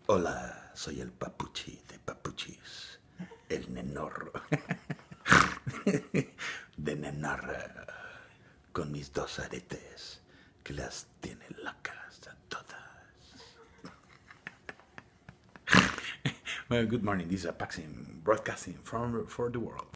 Hola, soy el papuchi de papuchis, el nenorro de nenarra, con mis dos aretes que las tienen locas a todas. Well, good morning. This is Apaxim broadcasting for the world.